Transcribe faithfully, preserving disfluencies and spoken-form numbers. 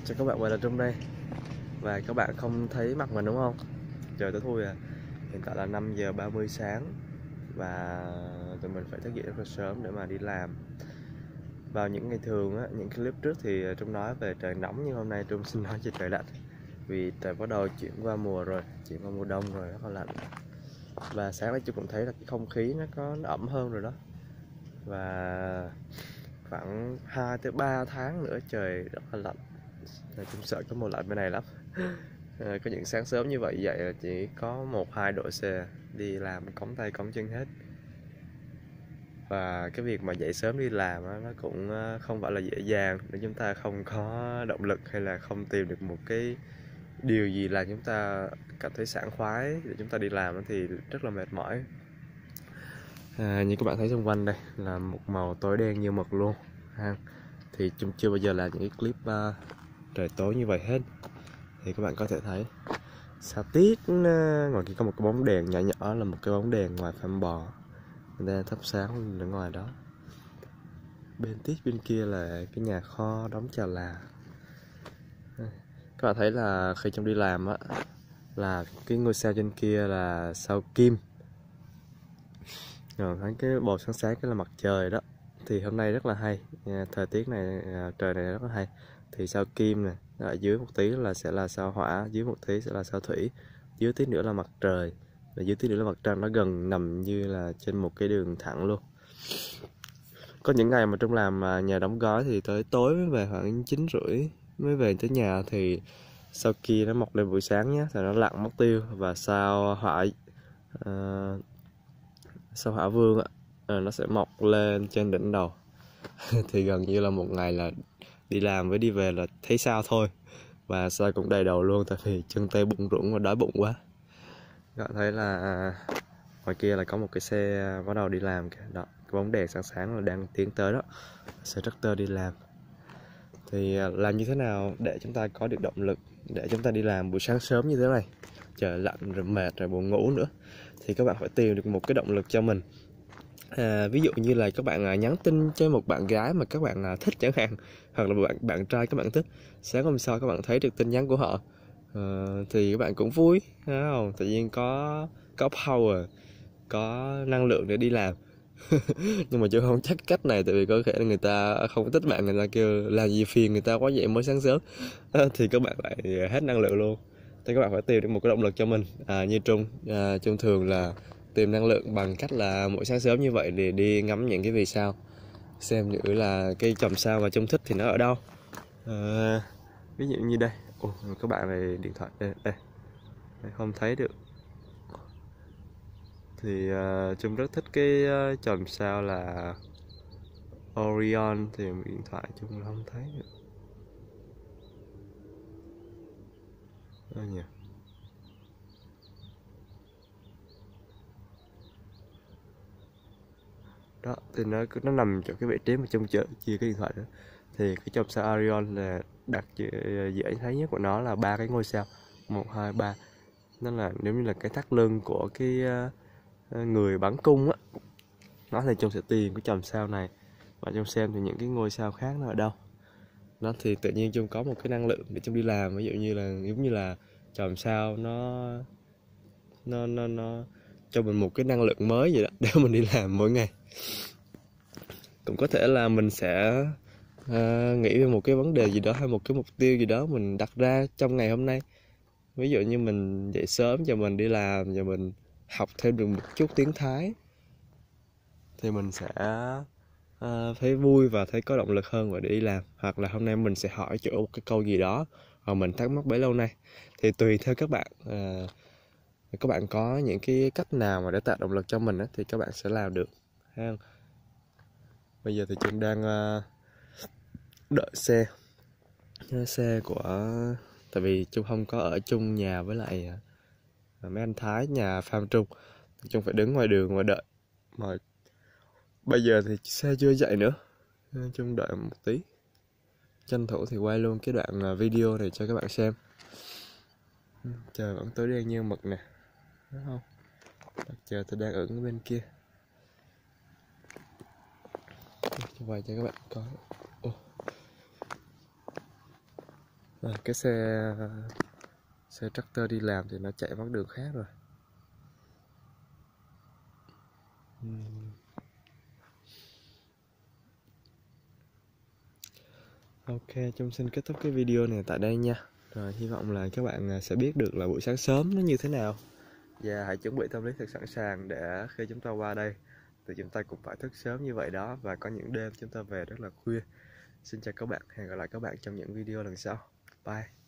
Chào các bạn, quay lại trong đây. Và các bạn không thấy mặt mình đúng không? Trời tối thui à. Hiện tại là năm giờ ba mươi sáng. Và tụi mình phải thức dậy rất là sớm để mà đi làm. Vào những ngày thường á, những clip trước thì Trung nói về trời nóng, nhưng hôm nay Trung xin nói về trời lạnh. Vì trời bắt đầu chuyển qua mùa rồi, chuyển qua mùa đông rồi, rất là lạnh. Và sáng nay Trung cũng thấy là cái không khí nó có nó ẩm hơn rồi đó. Và khoảng hai tới ba tháng nữa trời rất là lạnh. Chúng sợ có mùa lạnh bên này lắm. À, có những sáng sớm như vậy dậy là chỉ có một hai độ C, đi làm cóng tay cóng chân hết. Và cái việc mà dậy sớm đi làm đó, nó cũng không phải là dễ dàng. Nếu chúng ta không có động lực hay là không tìm được một cái điều gì làm chúng ta cảm thấy sảng khoái để chúng ta đi làm thì rất là mệt mỏi. À, như các bạn thấy xung quanh đây là một màu tối đen như mực luôn ha. Thì chúng chưa bao giờ làm những cái clip uh, trời tối như vậy hết. Thì các bạn có thể thấy xa tít ngoài kia có một cái bóng đèn nhỏ nhỏ, là một cái bóng đèn ngoài farm bò, người ta thắp sáng ở ngoài đó. Bên tít bên kia là cái nhà kho đóng chà là. Các bạn thấy là khi trong đi làm á, là cái ngôi sao trên kia là sao kim. Rồi thấy cái bầu sáng sáng cái là mặt trời đó. Thì hôm nay rất là hay, thời tiết này, trời này rất là hay. Thì sao kim này, ở dưới một tí là sẽ là sao hỏa, dưới một tí sẽ là sao thủy, dưới tí nữa là mặt trời, và dưới tí nữa là mặt trăng. Nó gần nằm như là trên một cái đường thẳng luôn. Có những ngày mà Trung làm nhà đóng gói thì tới tối mới về, khoảng chín rưỡi mới về tới nhà. Thì sao kia nó mọc lên buổi sáng nhé, thì nó lặn mất tiêu. Và sao hỏa uh, sao hỏa vương á, uh, nó sẽ mọc lên trên đỉnh đầu. Thì gần như là một ngày là đi làm với đi về là thấy sao thôi. Và sao cũng đầy đầu luôn, tại vì chân tay bụng rủng và đói bụng quá. Các bạn thấy là ngoài kia là có một cái xe bắt đầu đi làm kìa. Đó, cái bóng đèn sáng sáng là đang tiến tới đó, xe tractor đi làm. Thì làm như thế nào để chúng ta có được động lực để chúng ta đi làm buổi sáng sớm như thế này, trời lạnh rồi mệt rồi buồn ngủ nữa, thì các bạn phải tìm được một cái động lực cho mình. À, ví dụ như là các bạn à, nhắn tin cho một bạn gái mà các bạn à, thích chẳng hạn, hoặc là bạn bạn trai các bạn thích, sáng hôm sau các bạn thấy được tin nhắn của họ, à, thì các bạn cũng vui, thấy không? Tự nhiên có có power, có năng lượng để đi làm. Nhưng mà chứ không chắc cách này, tại vì có thể là người ta không thích bạn, người ta kêu làm gì phiền người ta quá vậy mới sáng sớm, à, thì các bạn lại hết năng lượng luôn. Thì các bạn phải tìm được một cái động lực cho mình. À, như Trung, à, Trung thường là tìm năng lượng bằng cách là mỗi sáng sớm như vậy để đi ngắm những cái vì sao, xem thử là cái chòm sao mà Trung thích thì nó ở đâu. À, ví dụ như đây. Ồ, các bạn này điện thoại đây, đây. Đây, không thấy được. Thì uh, Trung rất thích cái uh, chòm sao là Orion, thì điện thoại Trung không thấy được. Đâu nhỉ? Đó, thì nó nó nằm chỗ cái vị trí mà Trung chợ chia cái điện thoại đó. Thì cái chòm sao Orion là đặt dễ thấy nhất của nó là ba cái ngôi sao, một hai ba. Nó là nếu như là cái thắt lưng của cái uh, người bắn cung á. Nó thì Trung sẽ tìm cái chòm sao này và Trung xem thì những cái ngôi sao khác nó ở đâu. Nó thì tự nhiên Trung có một cái năng lượng để Trung đi làm. Ví dụ như là giống như là chòm sao nó nó nó nó cho mình một cái năng lượng mới vậy đó, để mình đi làm mỗi ngày. Cũng có thể là mình sẽ uh, nghĩ về một cái vấn đề gì đó hay một cái mục tiêu gì đó mình đặt ra trong ngày hôm nay. Ví dụ như mình dậy sớm và mình đi làm và mình học thêm được một chút tiếng Thái, thì mình sẽ uh, thấy vui và thấy có động lực hơn và để đi làm. Hoặc là hôm nay mình sẽ hỏi chỗ một cái câu gì đó mà mình thắc mắc bấy lâu nay. Thì tùy theo các bạn, uh, các bạn có những cái cách nào mà để tạo động lực cho mình á, thì các bạn sẽ làm được ha. Bây giờ thì Trung đang uh, đợi xe xe của, tại vì Trung không có ở chung nhà với lại uh, mấy anh Thái nhà farm Trung, Trung phải đứng ngoài đường và đợi. Mà bây giờ thì xe chưa dậy nữa, Trung đợi một tí, tranh thủ thì quay luôn cái đoạn video này cho các bạn xem. Trời vẫn tối đen như mực nè, đúng không? Mặt trời tôi đang ở bên kia. Quay cho các bạn coi. Ồ. À, cái xe xe tractor đi làm thì nó chạy mất đường khác rồi. uhm. Ok, chúng xin kết thúc cái video này tại đây nha. Rồi hy vọng là các bạn sẽ biết được là buổi sáng sớm nó như thế nào. Và hãy chuẩn bị tâm lý thật sẵn sàng để khi chúng ta qua đây thì chúng ta cũng phải thức sớm như vậy đó. Và có những đêm chúng ta về rất là khuya. Xin chào các bạn, hẹn gặp lại các bạn trong những video lần sau. Bye.